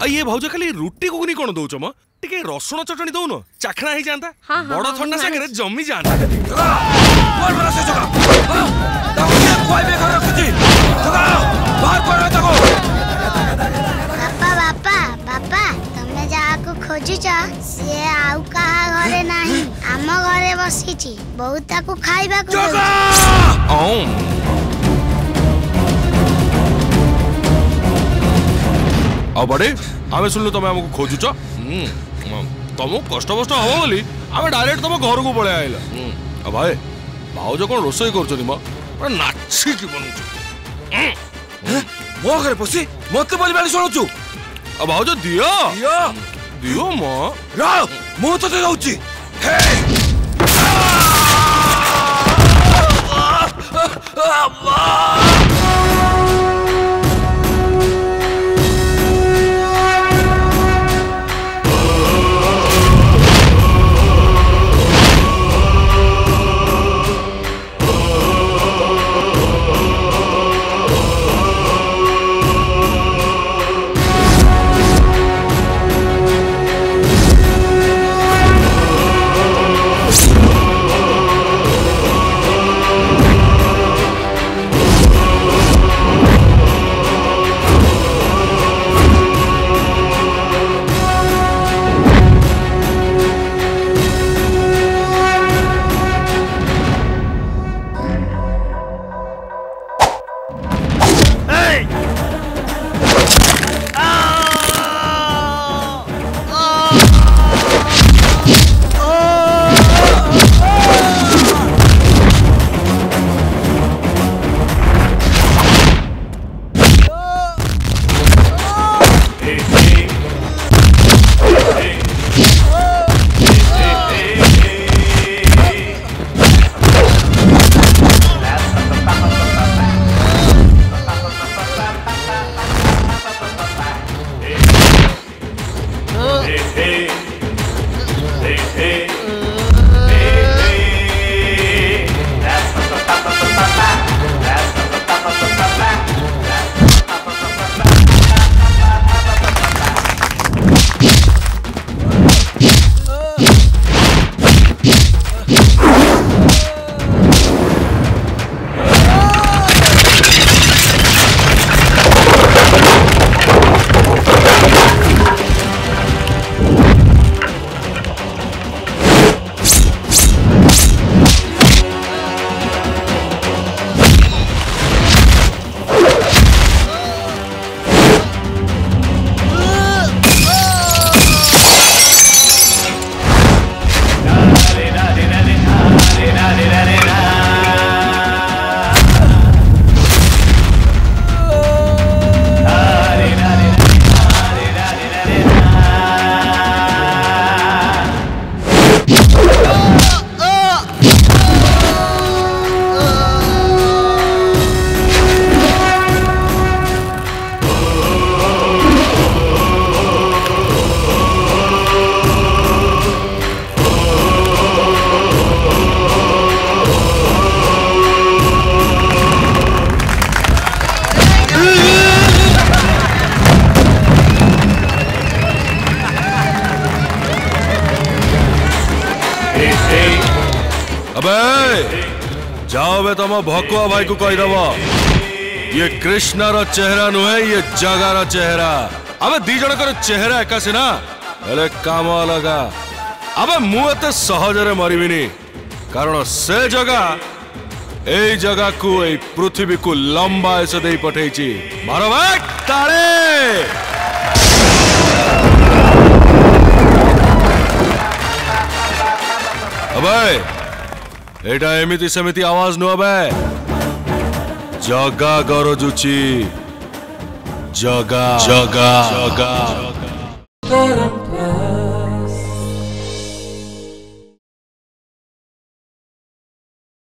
ये भाउज खाली रुटी गुगनी कोन दउछ म टिके रसुण चटनी दउन चाखना ही जानता बड़ ठंडा सागरे जम्मी जानता बोल बरा से जगा ताको ये कोई बे घर रखुची जगा बाहर कर ताको बापा बापा तमे जाको खोजुच से आउ कहा घरे नाही आम घरे बसीची बहुत ताको खाइबा को जगा आ बड़े आमे सुनलो तमे हमको खोजुच तुम कष्ट बष्ट हम बोली आमे डायरेक्ट तुम घर को पळे आइला आ भाई भाउज कोन रोसई करछनी म नाची की बनउछ मो घरे पसी मते बोली बाली सुनुचु आ भाउज दियो दियो दियो म रा मो तो जाउची हे जाओ बे तुम भकुआ भाई को कही दब ये कृष्ण रो चेहरा नुहे ये जगार चेहरा अबे दी जन कर चेहरा एकासी ना हेले काम लगा अबे मु एते सहजरे मरिबिनी कारण से जगा ए जगह को ए पृथ्वी को लंबा ऐसे दे पठेची मारो भाई ताले अबे एटा एमिति सेमिति आवाज नु अबे जगा गरजुची जगा जगा जगा